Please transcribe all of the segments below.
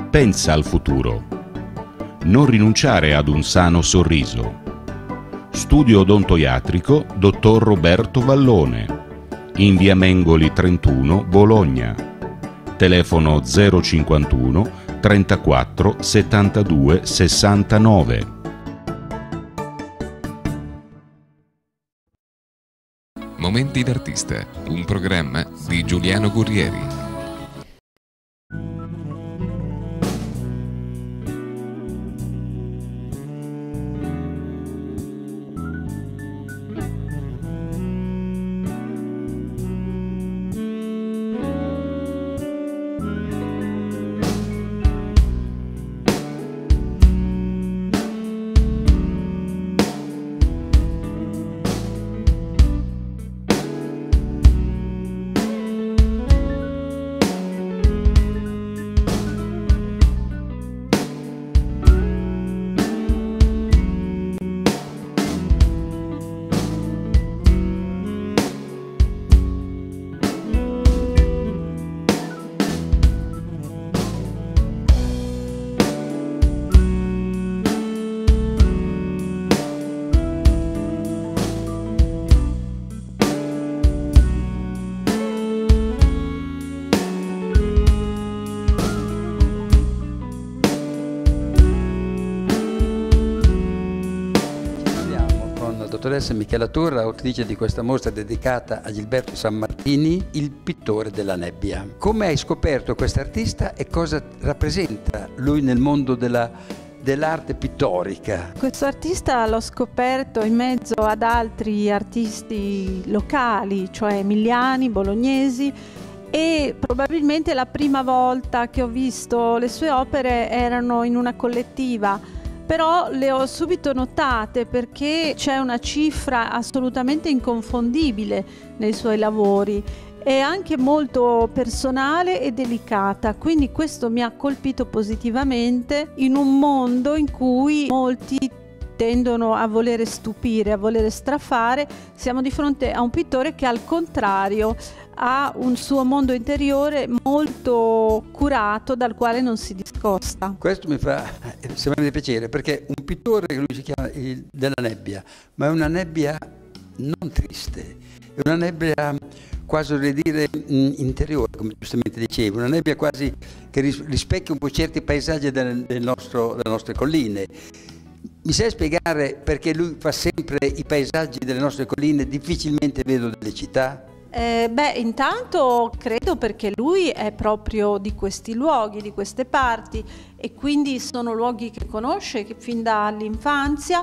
Pensa al futuro. Non rinunciare ad un sano sorriso. Studio odontoiatrico Dottor Roberto Vallone, in via Mengoli 31, Bologna. Telefono 051 34 72 69. Momenti d'artista, un programma di Giuliano Guerrieri. Dottoressa Michela Turra, autrice di questa mostra dedicata a Gilberto Sammartini, il pittore della nebbia. Come hai scoperto quest'artista e cosa rappresenta lui nel mondo dell'arte pittorica? Questo artista l'ho scoperto in mezzo ad altri artisti locali, cioè emiliani, bolognesi, e probabilmente la prima volta che ho visto le sue opere erano in una collettiva. Però le ho subito notate perché c'è una cifra assolutamente inconfondibile nei suoi lavori, è anche molto personale e delicata, quindi questo mi ha colpito positivamente in un mondo in cui molti tendono a volere stupire, a volere strafare. Siamo di fronte a un pittore che al contrario ha un suo mondo interiore molto curato dal quale non si discosta. Questo mi fa estremamente piacere perché un pittore che lui si chiama della nebbia, ma è una nebbia non triste, è una nebbia quasi, vorrei dire, interiore, come giustamente dicevo, una nebbia quasi che rispecchia un po' certi paesaggi delle nostre colline. Mi sai spiegare perché lui fa sempre i paesaggi delle nostre colline, difficilmente vedo delle città? Intanto credo perché lui è proprio di questi luoghi, di queste parti, e quindi sono luoghi che conosce che fin dall'infanzia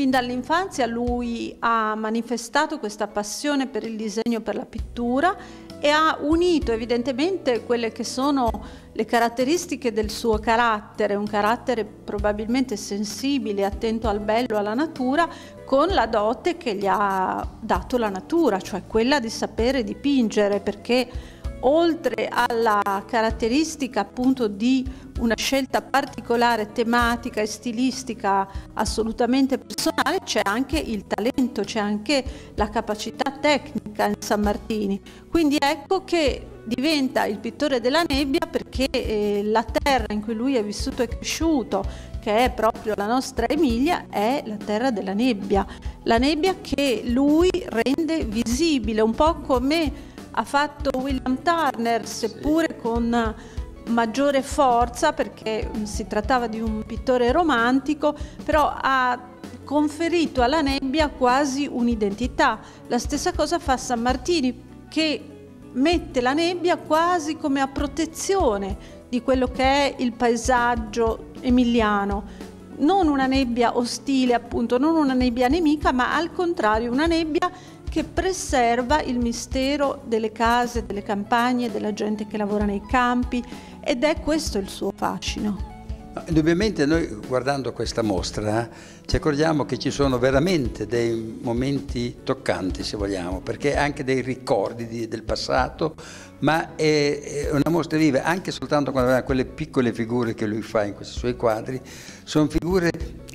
lui ha manifestato questa passione per il disegno, per la pittura, e ha unito evidentemente quelle che sono le caratteristiche del suo carattere, un carattere probabilmente sensibile, attento al bello, alla natura, con la dote che gli ha dato la natura, cioè quella di sapere dipingere, perché oltre alla caratteristica appunto di una scelta particolare, tematica e stilistica assolutamente personale, c'è anche il talento, c'è anche la capacità tecnica in Sammartini. Quindi ecco che diventa il pittore della nebbia perché la terra in cui lui è vissuto e cresciuto, che è proprio la nostra Emilia, è la terra della nebbia. La nebbia che lui rende visibile, un po' come ha fatto William Turner, seppure con maggiore forza, perché si trattava di un pittore romantico, però ha conferito alla nebbia quasi un'identità. La stessa cosa fa Sammartini, che mette la nebbia quasi come a protezione di quello che è il paesaggio emiliano. Non una nebbia ostile, appunto, non una nebbia nemica, ma al contrario una nebbia che preserva il mistero delle case, delle campagne, della gente che lavora nei campi, ed è questo il suo fascino. Indubbiamente noi, guardando questa mostra, ci accorgiamo che ci sono veramente dei momenti toccanti, se vogliamo, perché anche dei ricordi del passato, ma è una mostra viva, anche soltanto quando vediamo quelle piccole figure che lui fa in questi suoi quadri, sono figure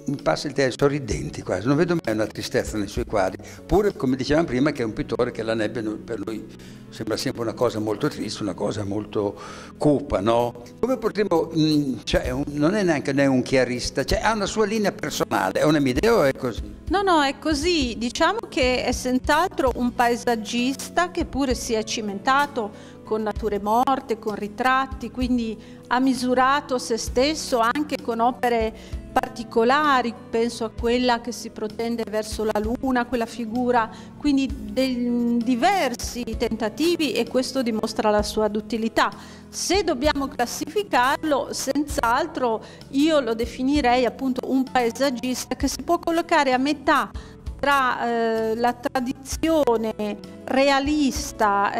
mi passa il termine, sorridenti quasi, non vedo mai una tristezza nei suoi quadri, pure come dicevamo prima che è un pittore che la nebbia per lui sembra sempre una cosa molto triste, una cosa molto cupa, no? Come potremmo, cioè non è neanche un chiarista, cioè ha una sua linea personale, è una mia idea o è così? No, no, è così, diciamo che è senz'altro un paesaggista che pure si è cimentato con nature morte, con ritratti, quindi ha misurato se stesso anche con opere particolari, penso a quella che si protende verso la luna, quella figura, quindi diversi tentativi, e questo dimostra la sua duttilità. Se dobbiamo classificarlo, senz'altro io lo definirei appunto un paesaggista che si può collocare a metà tra la tradizione realista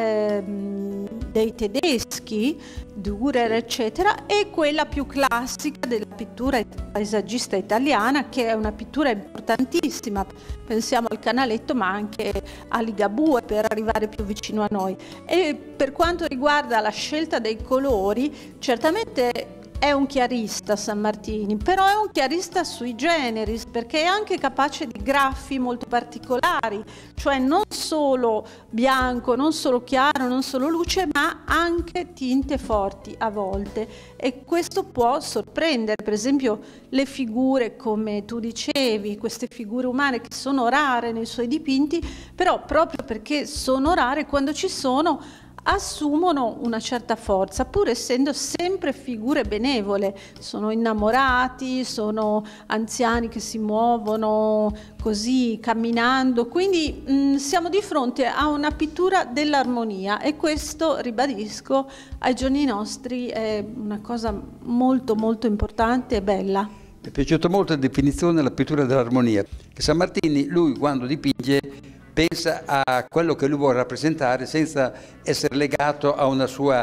dei tedeschi, Dürer eccetera, e quella più classica della pittura paesaggista italiana, che è una pittura importantissima. Pensiamo al Canaletto ma anche a Ligabue per arrivare più vicino a noi. E per quanto riguarda la scelta dei colori, certamente è un chiarista Sammartini, però è un chiarista sui generis, perché è anche capace di graffi molto particolari, cioè non solo bianco, non solo chiaro, non solo luce, ma anche tinte forti a volte, e questo può sorprendere. Per esempio le figure, come tu dicevi, queste figure umane che sono rare nei suoi dipinti, però proprio perché sono rare, quando ci sono assumono una certa forza, pur essendo sempre figure benevole. Sono innamorati, sono anziani che si muovono così camminando, quindi siamo di fronte a una pittura dell'armonia, e questo, ribadisco, ai giorni nostri è una cosa molto molto importante e bella. Mi è piaciuta molto la definizione della pittura dell'armonia, che Sammartini, lui quando dipinge pensa a quello che lui vuole rappresentare senza essere legato a una sua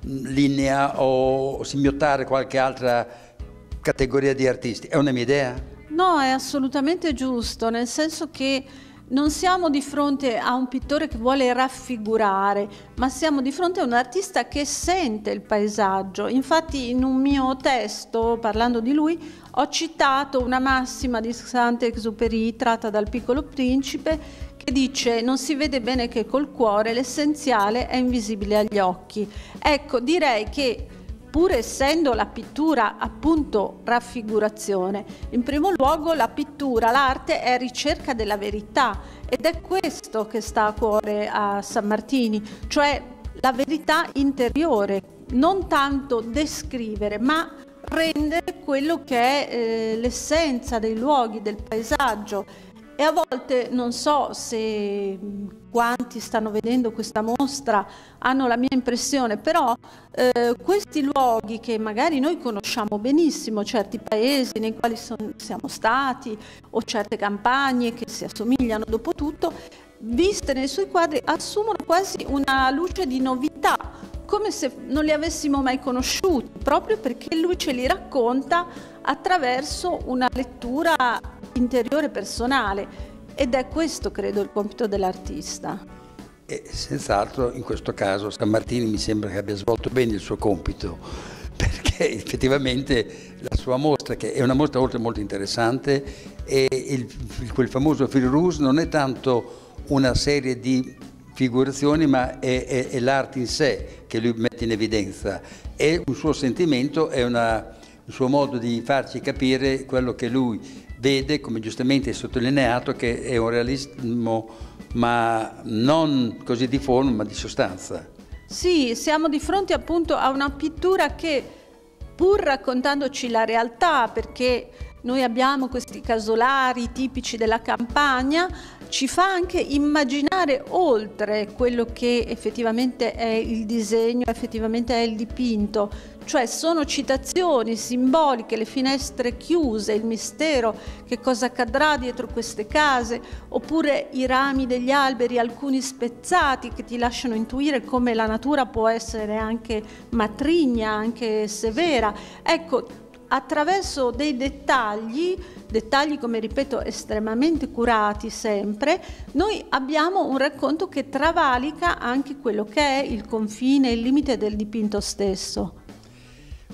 linea o simbiottare qualche altra categoria di artisti. È una mia idea? No, è assolutamente giusto, nel senso che non siamo di fronte a un pittore che vuole raffigurare, ma siamo di fronte a un artista che sente il paesaggio. Infatti in un mio testo, parlando di lui, ho citato una massima di Saint-Exupéry tratta dal Piccolo Principe, che dice: non si vede bene che col cuore, l'essenziale è invisibile agli occhi. Ecco, direi che pur essendo la pittura appunto raffigurazione, in primo luogo la pittura, l'arte è ricerca della verità, ed è questo che sta a cuore a Sammartini, cioè la verità interiore, non tanto descrivere, ma rendere quello che è l'essenza dei luoghi, del paesaggio. E a volte, non so se quanti stanno vedendo questa mostra hanno la mia impressione, però questi luoghi che magari noi conosciamo benissimo, certi paesi nei quali siamo stati, o certe campagne che si assomigliano dopo tutto, viste nei suoi quadri assumono quasi una luce di novità, come se non li avessimo mai conosciuti, proprio perché lui ce li racconta attraverso una lettura interiore personale, ed è questo, credo, il compito dell'artista. E senz'altro in questo caso Sammartini mi sembra che abbia svolto bene il suo compito, perché effettivamente la sua mostra, che è una mostra oltre molto interessante, e quel famoso fil rouge non è tanto una serie di figurazioni, ma è l'arte in sé che lui mette in evidenza, è un suo sentimento, è il suo modo di farci capire quello che lui vede, come giustamente è sottolineato, che è un realismo ma non così di forma ma di sostanza. Sì, siamo di fronte appunto a una pittura che, pur raccontandoci la realtà, perché noi abbiamo questi casolari tipici della campagna, ci fa anche immaginare oltre quello che effettivamente è il disegno, effettivamente è il dipinto, cioè sono citazioni simboliche, le finestre chiuse, il mistero, che cosa accadrà dietro queste case, oppure i rami degli alberi, alcuni spezzati, che ti lasciano intuire come la natura può essere anche matrigna, anche severa. Ecco, attraverso dei dettagli come ripeto estremamente curati sempre, noi abbiamo un racconto che travalica anche quello che è il confine, il limite del dipinto stesso.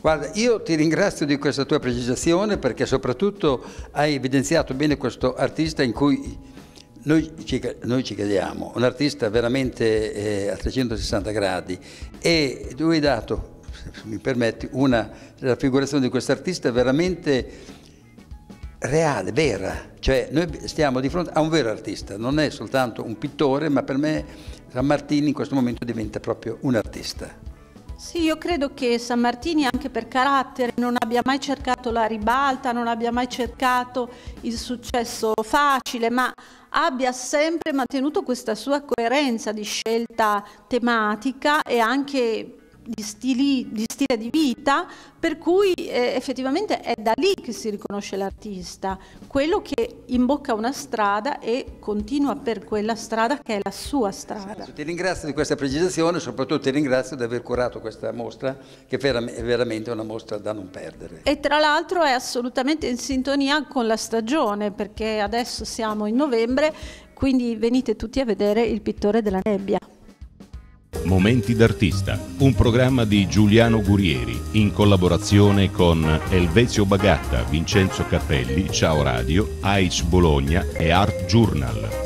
Guarda, io ti ringrazio di questa tua precisazione, perché soprattutto hai evidenziato bene questo artista in cui noi ci crediamo, un artista veramente a 360 gradi, e tu hai dato, se mi permetti, una raffigurazione di questo artista veramente reale, vera, cioè noi stiamo di fronte a un vero artista, non è soltanto un pittore, ma per me Sammartini in questo momento diventa proprio un artista. Sì, io credo che Sammartini, anche per carattere, non abbia mai cercato la ribalta, non abbia mai cercato il successo facile, ma abbia sempre mantenuto questa sua coerenza di scelta tematica e anche di stile di vita, per cui effettivamente è da lì che si riconosce l'artista, quello che imbocca una strada e continua per quella strada che è la sua strada. Ti ringrazio di questa precisazione, soprattutto ti ringrazio di aver curato questa mostra, che è veramente una mostra da non perdere. E tra l'altro è assolutamente in sintonia con la stagione, perché adesso siamo in novembre, quindi venite tutti a vedere Il pittore della nebbia. Momenti d'artista, un programma di Giuliano Gurieri in collaborazione con Elvezio Bagatta, Vincenzo Cappelli, Ciao Radio, Aic Bologna e Art Journal.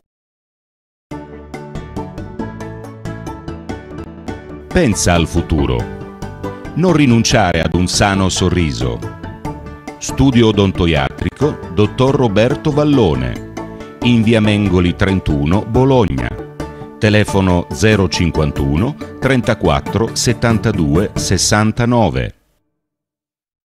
Pensa al futuro. Non rinunciare ad un sano sorriso. Studio odontoiatrico Dottor Roberto Vallone, in via Mengoli 31, Bologna. Telefono 051 34 72 69.